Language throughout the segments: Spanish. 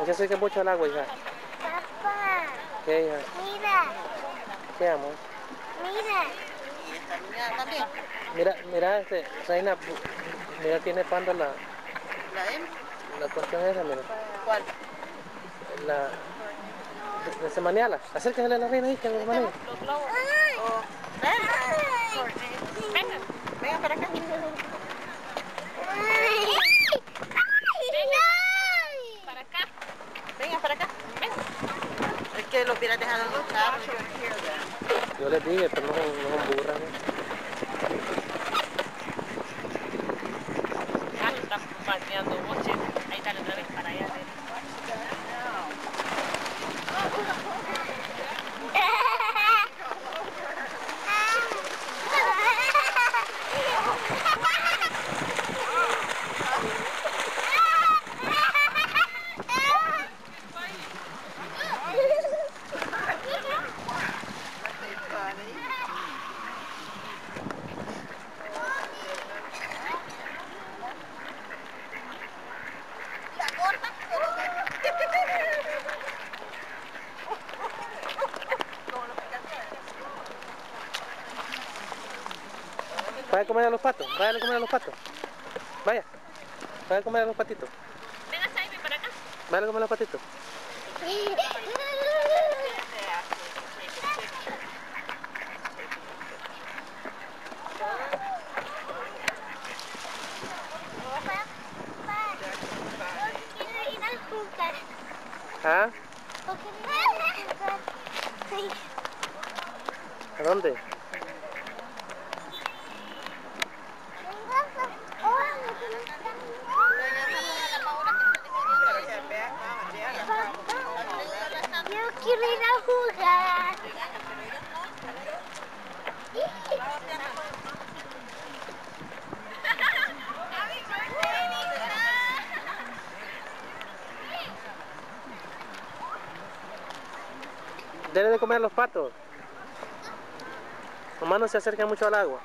se acerca mucho al agua, hija. Papá. ¿Qué, hija? Mira. ¿Qué, amor? Mira. Y esta niña también. Mira, Reina, mira, tiene panda La M. la cuestión esa, mira. ¿Cuál? La... de semaniala. Acérquese a la reina ahí, que me maneja. Los globos. Oh, ven. Vengan. Vengan para acá. Para acá. Vengan para acá. Ven. Es que los hubieras dejado en los carros. Yo les dije, pero no son burras, ¿no? Ah, está pateando boche. Ahí está otra vez para allá. Vaya a comer a los patos, vaya a comer a los patos. Vaya a comer a los patitos. Venga, Saimi, para acá. Vaya a comer a los patitos. ¿Ah? ¿A dónde? Yo quiero ir a jugar. Debe de comer a los patos. Nomás no se acerca mucho al agua.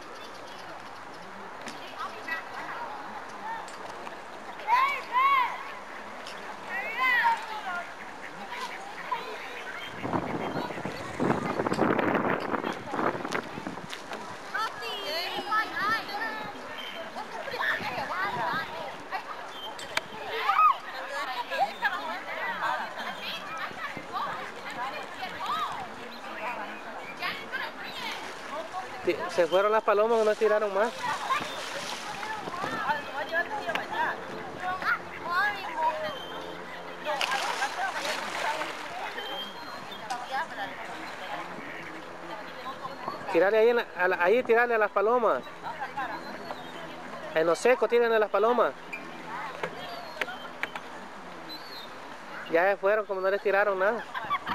Se fueron las palomas o no tiraron más. Tirarle ahí, ahí tirarle a las palomas. En lo seco tiren a las palomas. Ya se fueron como no les tiraron nada.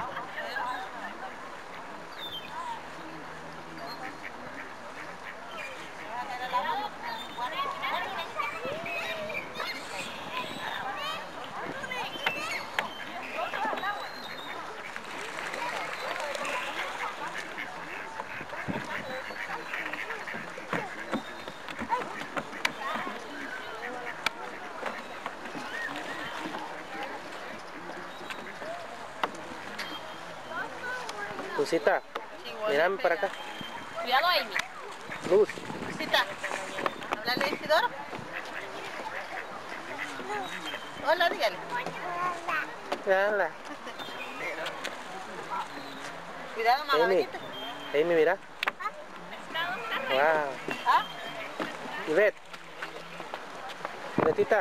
Lucita, mírame para acá. Cuidado, Amy. Luz. Lucita, háblale a Isidoro. Hola, dígale. Hola. Cuidado, mamá. Amy, mira. Wow. ¿Ah? Ivette. Ivetita.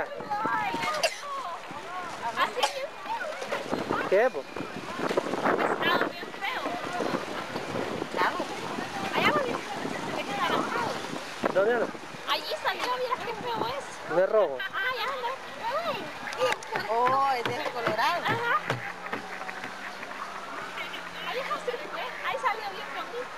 ¿Qué, po? Pescado bien feo. Claro. Allá va bien. Se queda agarrado. ¿Dónde anda? Allí salió, mira qué feo es. ¿No es rojo? Ah, ya anda. Oh, es de ese colorado. Ajá. Ahí se fue. Ahí salió bien bonito.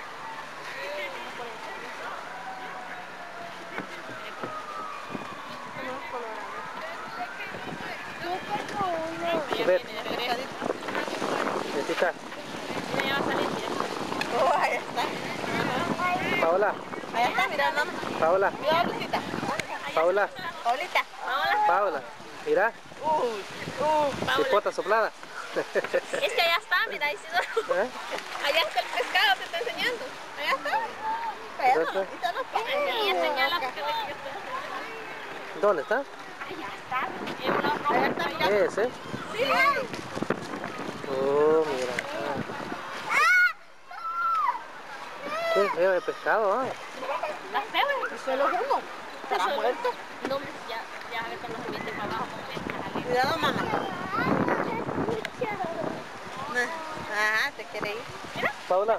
Ivette. Ivetita. Mira, ya va a salir. Oh, ahí está. Paola. Allá está, mira, mamá. Paola. Cuidado, Lucita. Paola. Paulita. Paola. Mira, Paula. cipota soplada. Es que allá está, mira, Isidoro. ¿Eh? Allá está el pescado, te está enseñando. Allá está. ¿Dónde Ahí señala porque ve que yo estoy enseñando. ¿Dónde está? Allá está. En una roja. Ese. Sí. Oh, mira. Qué feo de pescado, ¿ah? Está feo. Eso es lo jugo. ¿Estará muerto? No, ya con los dientes para abajo. Cuidado, mamá. Ajá, te quiere ir. Paula.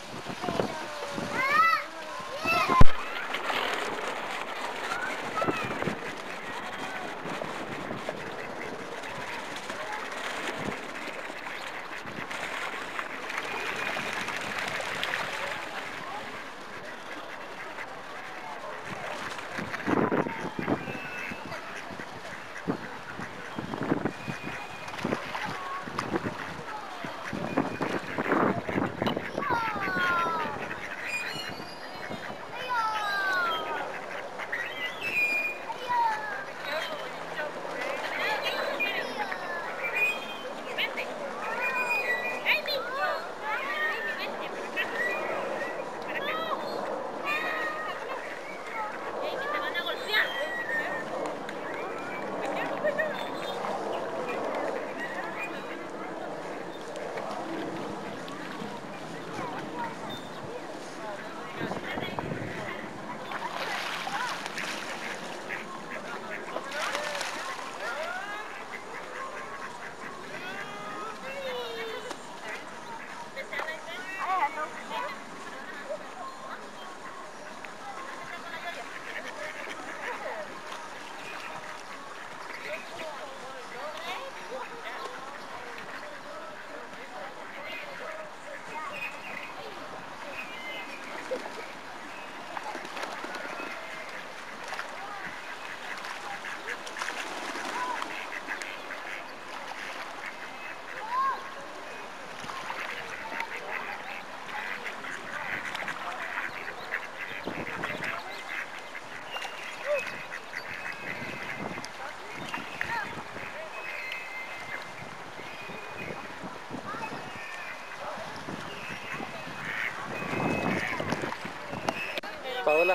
Paola.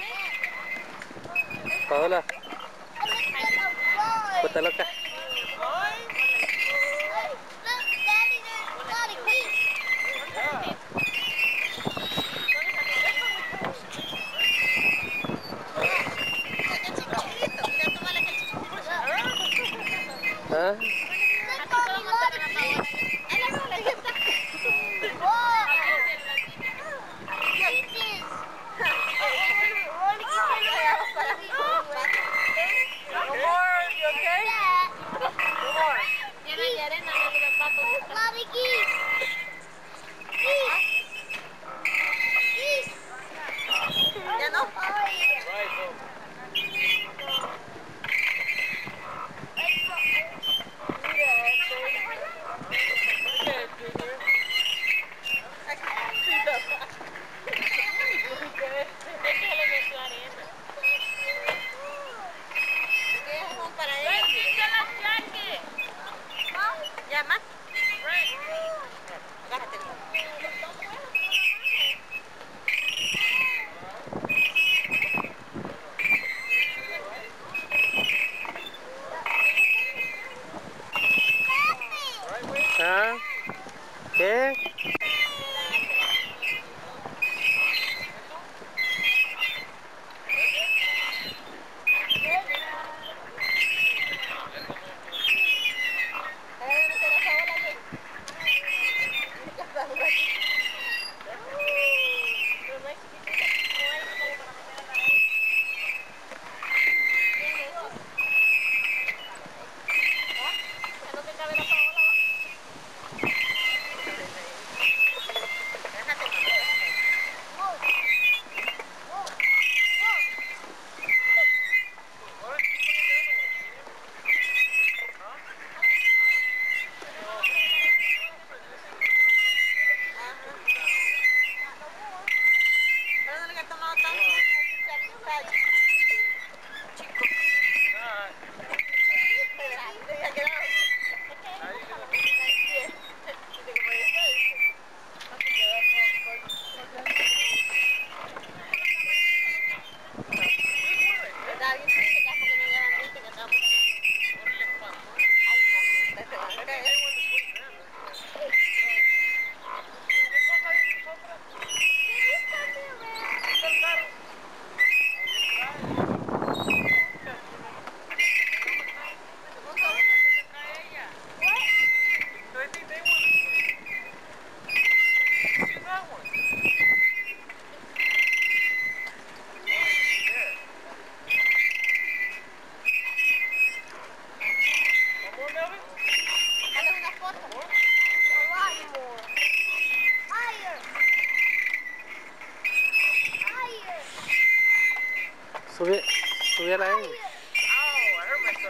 Paola. Puta loca. ¿Ah? Ya no. Llama. Bájate. ¿Ah? ¿Qué?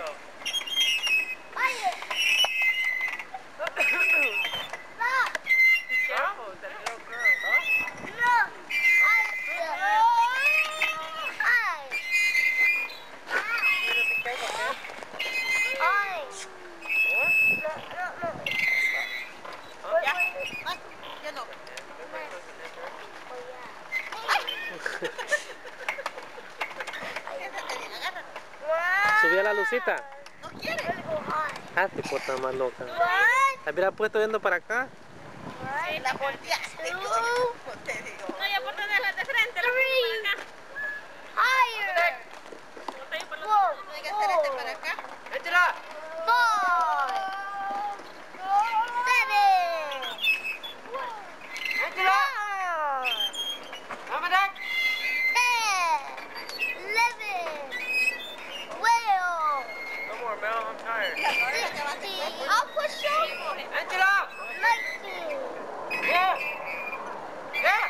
Subí a la lucita. ¿No quiere? Ah, tipo está más loca. ¿La hubiera puesto viendo para acá? Sí, la volteaste. No te digo. No, ya por tenerla de frente, la pongo para acá. Higher. Como te digo, por los dos. No hay que hacer este para acá. ¡Échala! 5, 7, ¡Échala! ¡Vámonos! 10, 11, 12, No more, Mel. I'm tired. 16. I'll push you. ¡Échala! 19, ¡Yeah! ¡Yeah!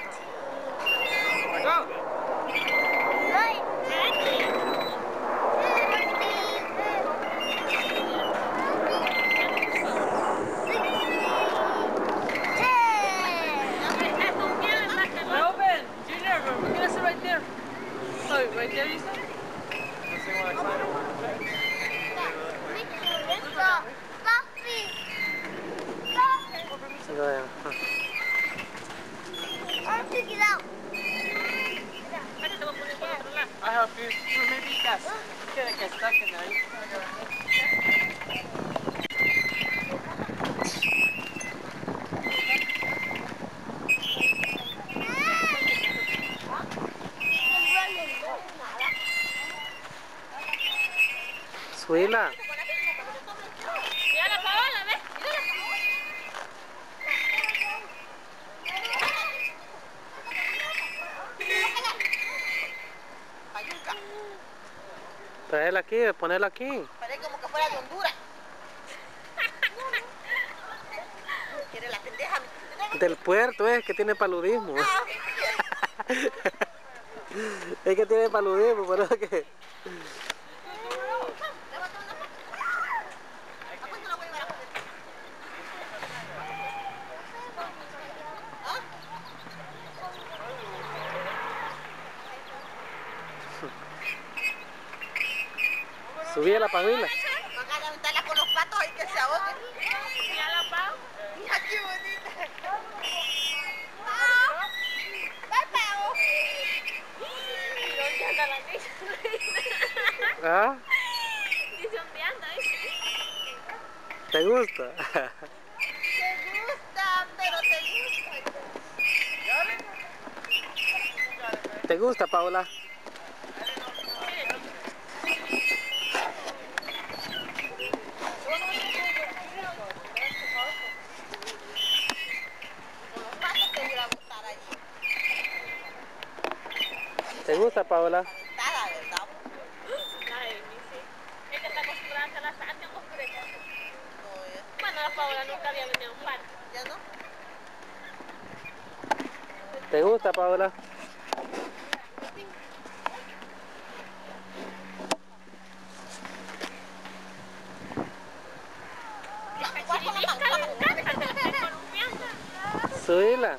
20, ¡Go! 19, 10. Melvin! Junior, we're gonna sit right there. Oh, right there, you said? This thing when I climb over. Stop. Stop me. Stop. Go ahead. I'll take it out. I help you. Maybe you get stuck in there. Subíla. Mira la Paola, ¿ves? Payuca. Traerla aquí, ponerla aquí. Parece como que fuera de Honduras. ¿Quiere la pendeja? Del puerto es que tiene paludismo. Es que tiene paludismo, por eso que... Subí a la pajuila. Van a levantarla con los patos y que se ahoguen. Mira la Pau. Mira qué bonita. ¿Dónde anda la niña? ¿Ah? Dice, ¿dónde anda? ¿Te gusta? Te gusta, pero te gusta. ¿Te gusta, Paola? ¿Te gusta, Paola? Nada, ¿verdad? Ay, mi sí. Ella está acostumbrada a la sal, tengo fresca. No, Bueno, la Paola nunca había venido a un parque. ya no. ¿Te gusta, Paola? Subíla.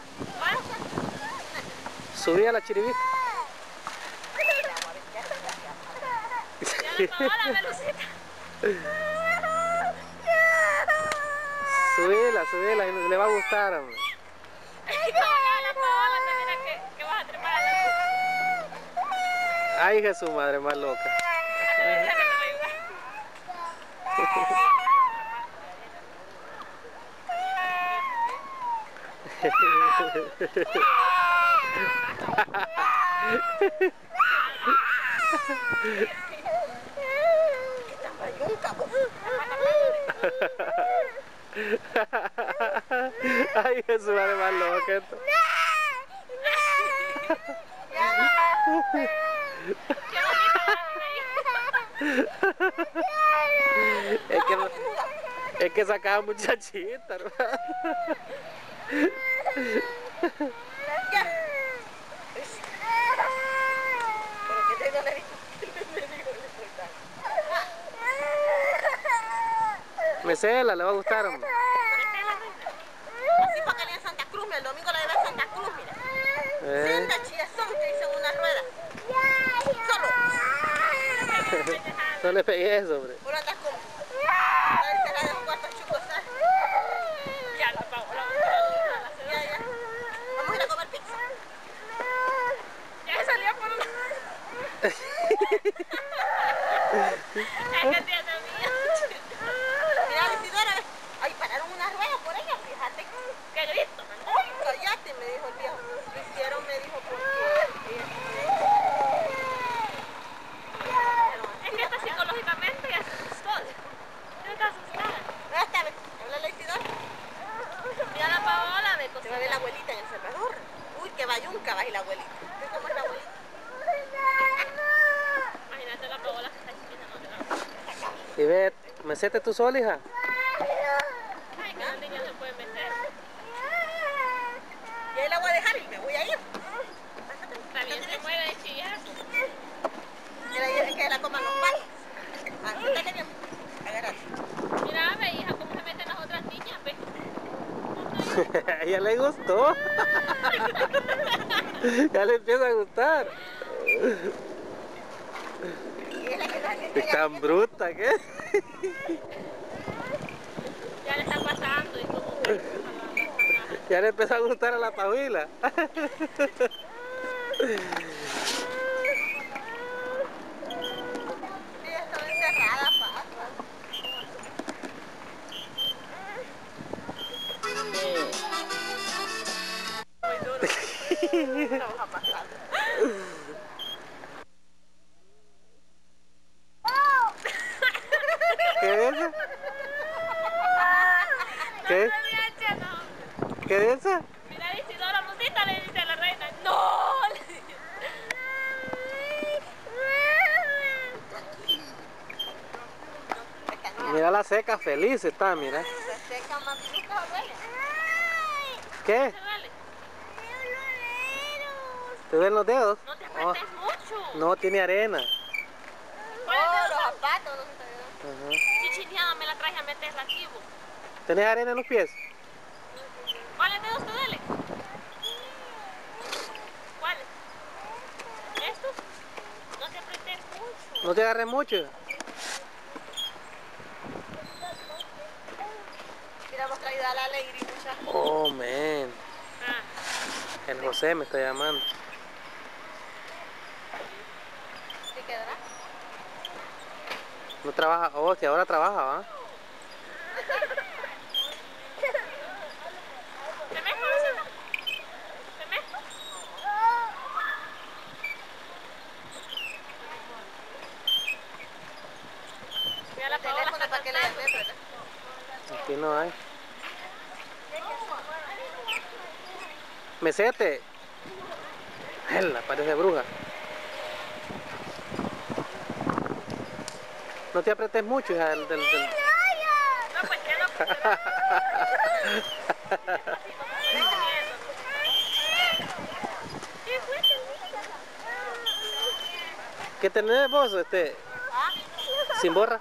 Subí a la chiribita. Subíla, subíla, le va a gustar, hombre. Ay, Jesús, madre más loca. Ay, Jesús, madre más loca. Es que sacaba muchachita, hermano. Mesela, le va a gustar, hombre. Así para que le den Santa Cruz, mira, el domingo la llevé a Santa Cruz, mira. Senda chillazón que hice en una rueda. Solo. No le pegué eso, hombre. Por andas como. A ver, se la dejo cuarto chuco, ¿sabes? Ya la pagó la Ya, ya. Vamos a ir a comer pizza. Ya salía por una. Es que tiene miedo. Mira, Isidora, ay, pararon una rueda por ella, fíjate. Que grito. Ay, cállate, me dijo el viejo. Lo hicieron, me dijo, porque ella Es que está psicológicamente ya se asustó. No está asustada. esta vez, háblale a Isidora. Ya la Paola de Se va a ver cocina. la abuelita en El Salvador. Uy, qué bayunca va a ir la abuelita. ¿Ves cómo es la abuelita? Imagínate la Paola que está chiquita, no te va. Y ve, ¿mesete tú sola, hija? Ay, que los niños se pueden meter. Y ahí la voy a dejar y me voy a ir. También se muere de chillar. Que la coman los palos. Ah, siéntate bien. Agárrate. Mira, ve, hija, cómo se meten las otras niñas, ve. A ella le gustó. Ya le empieza a gustar. Es tan bruta, ¿qué? Ya le está pasando y como que... Ya le empezó a gustar a la Pahuila. Sí, estaba encerrada, pa. Muy duro. Vamos a pasar. ¿Qué dice? ¿Qué? ¿Qué dice? Mira, Isidora Musita le dice a la reina, ¡no! Le dice. Mira la seca, feliz está, mira. Se seca más nunca duele. ¿Qué? ¿Te duele? ¿Te ven los dedos? No te Oh, apretes mucho. no, tiene arena. ¿Cuál es Oh, el los dedo? zapatos, no se te Ajá. Chichineada me la traje a meterla aquí, vos. ¿Tenés arena en los pies? ¿Cuáles dedos te duele? ¿Cuáles? ¿Estos? No te apretes mucho. No te agarres mucho. Mira, hemos traído a la alegría, muchachos. Oh, man. Ah, El José me está llamando. ¿Qué quedará? No trabaja. Oh, si ahora trabaja, ¿va? ¿te mezclo, Rosita? ¿Te mezclo? Mira, la Paola Teléfono está para que le cantando. llamen, ¿verdad? Aquí no hay. Mesete. Hela, parece bruja. No te apretes mucho, hija, del... No, pues que no, pues que no. ¿Qué tenés vos, sin borra?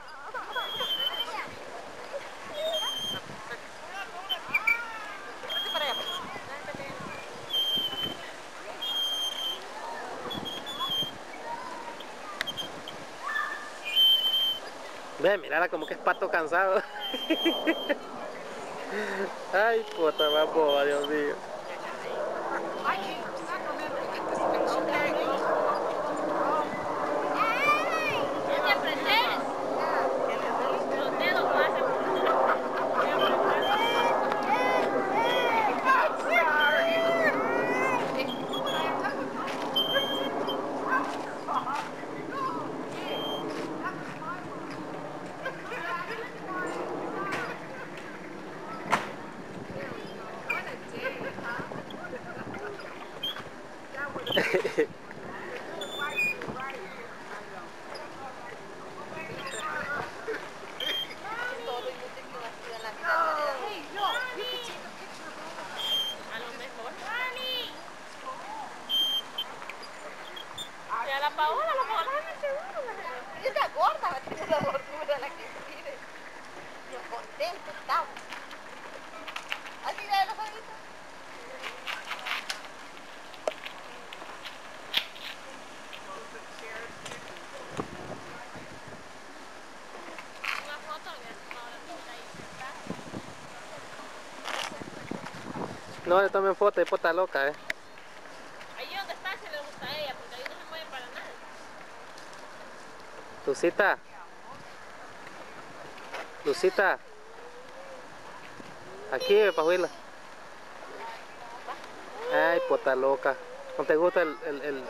Vete para allá. Ve, mirala como que es pato cansado. Ay, puta más boba, Dios mío. No te apretes. Los dedos no hacen No le tomen foto, de pota loca, Allí donde está se le gusta a ella, porque ahí no se mueve para nada. Lucita. Lucita. Aquí, Pajuila. Ay, pota loca. ¿No te gusta el...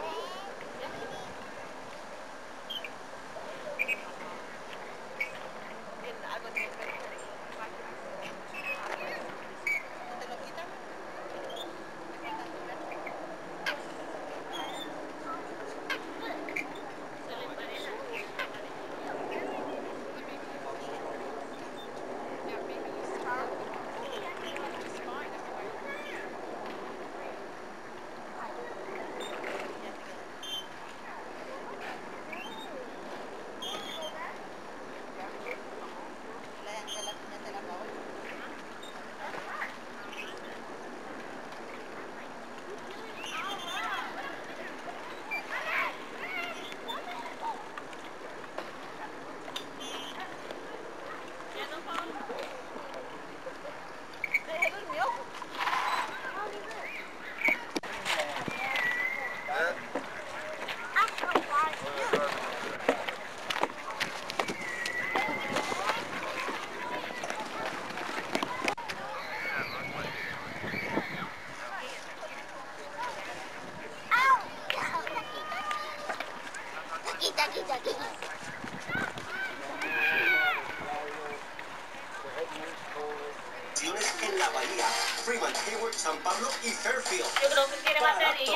En la Bahía, Freeman, Hayward, San Pablo y Fairfield. Yo creo que quiere batería.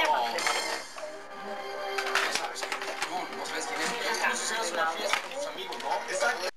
¿No sabes quién es? Es como si hicieras una fiesta con tus amigos, ¿no? Exacto.